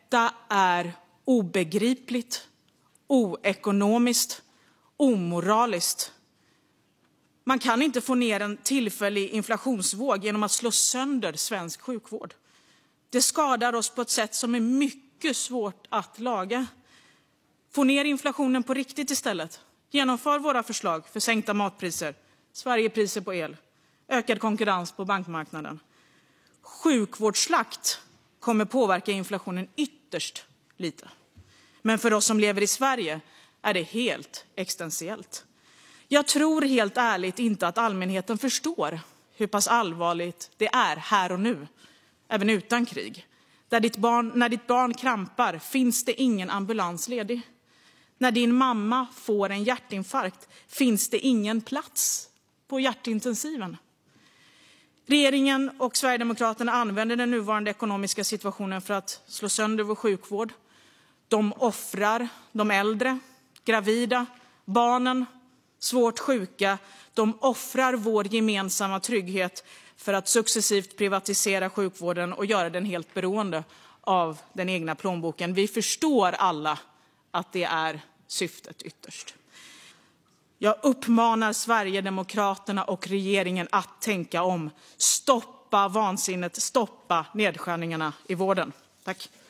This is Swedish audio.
Detta är obegripligt, oekonomiskt, omoraliskt. Man kan inte få ner en tillfällig inflationsvåg genom att slå sönder svensk sjukvård. Det skadar oss på ett sätt som är mycket svårt att laga. Få ner inflationen på riktigt istället. Genomför våra förslag för sänkta matpriser, Sverigepriser på el, ökad konkurrens på bankmarknaden. Sjukvårdsslakt kommer påverka inflationen ytterst lite. Men för oss som lever i Sverige är det helt existentiellt. Jag tror helt ärligt inte att allmänheten förstår hur pass allvarligt det är här och nu, även utan krig. När ditt barn krampar finns det ingen ambulans ledig. När din mamma får en hjärtinfarkt finns det ingen plats på hjärtintensiven. Regeringen och Sverigedemokraterna använder den nuvarande ekonomiska situationen för att slå sönder vår sjukvård. De offrar de äldre, gravida, barnen, svårt sjuka. De offrar vår gemensamma trygghet för att successivt privatisera sjukvården och göra den helt beroende av den egna plånboken. Vi förstår alla att det är syftet ytterst. Jag uppmanar Sverigedemokraterna och regeringen att tänka om. Stoppa vansinnet, stoppa nedskärningarna i vården. Tack.